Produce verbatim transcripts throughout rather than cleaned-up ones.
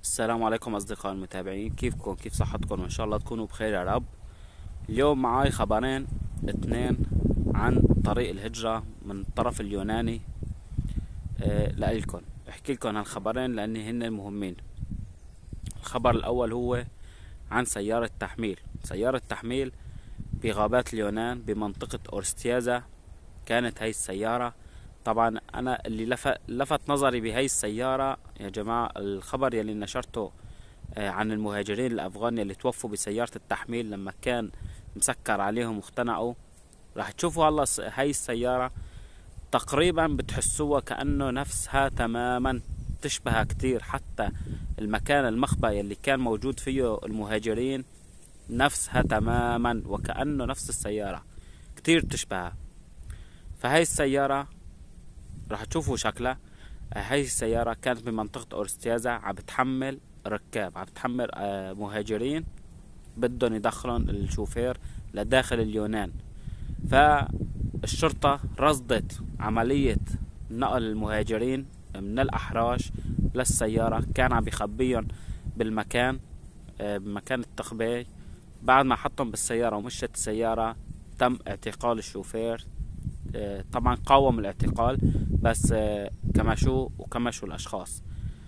السلام عليكم أصدقائي المتابعين، كيفكم؟ كيف صحتكم؟ وإن شاء الله تكونوا بخير يا رب. اليوم معاي خبرين اثنين عن طريق الهجرة من الطرف اليوناني. آه لإلكم احكي لكم عن خبرين لأن هن المهمين. الخبر الأول هو عن سيارة تحميل سيارة تحميل بغابات اليونان بمنطقة أورستيازا. كانت هاي السيارة، طبعا أنا اللي لفت, لفت نظري بهاي السيارة يا جماعة الخبر يلي نشرته عن المهاجرين الأفغان اللي توفوا بسيارة التحميل لما كان مسكر عليهم واختنقوا. راح تشوفوا هلا هاي السيارة تقريبا بتحسوها كأنه نفسها تماما، تشبهها كتير. حتى المكان المخبأ يلي كان موجود فيه المهاجرين نفسها تماما وكأنه نفس السيارة، كتير تشبهها. فهاي السيارة راح تشوفوا شكلها. هاي السيارة كانت بمنطقة أورستيازا، عم بتحمل ركاب، عم بتحمل مهاجرين بدهم يدخلون الشوفير لداخل اليونان. فالشرطة رصدت عملية نقل المهاجرين من الأحراش للسيارة، كان عم بيخبيهم بالمكان بمكان التخبئة. بعد ما حطهم بالسيارة ومشت السيارة تم اعتقال الشوفير. طبعا قاوم الاعتقال بس كمشوا وكمشوا الأشخاص.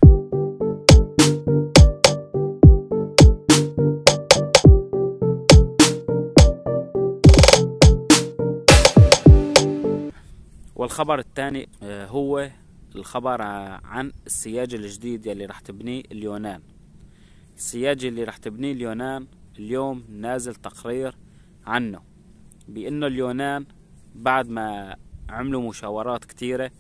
والخبر الثاني هو الخبر عن السياج الجديد يلي رح تبنيه اليونان. السياج اللي رح تبنيه اليونان اليوم نازل تقرير عنه، بأنه اليونان بعد ما عملوا مشاورات كتيرة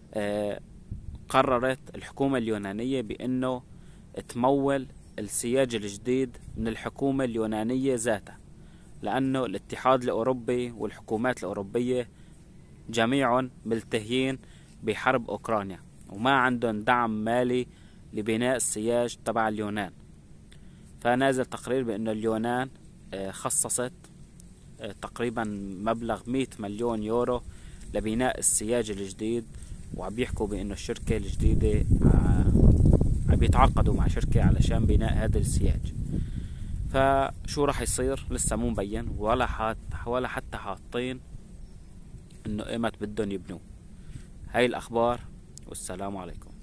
قررت الحكومة اليونانية بأنه تمول السياج الجديد من الحكومة اليونانية ذاتها، لأنه الاتحاد الأوروبي والحكومات الأوروبية جميعهم ملتهيين بحرب أوكرانيا وما عندهم دعم مالي لبناء السياج تبع اليونان. فنازل تقرير بأن اليونان خصصت تقريبا مبلغ مئة مليون يورو لبناء السياج الجديد، وعم بيحكوا بأنه الشركة الجديدة عم بيتعاقدوا مع شركة علشان بناء هذا السياج. فشو راح يصير لسه مو مبين، ولا حت ولا حتى حاطين انه ايمت بدهم يبنوا. هاي الاخبار والسلام عليكم.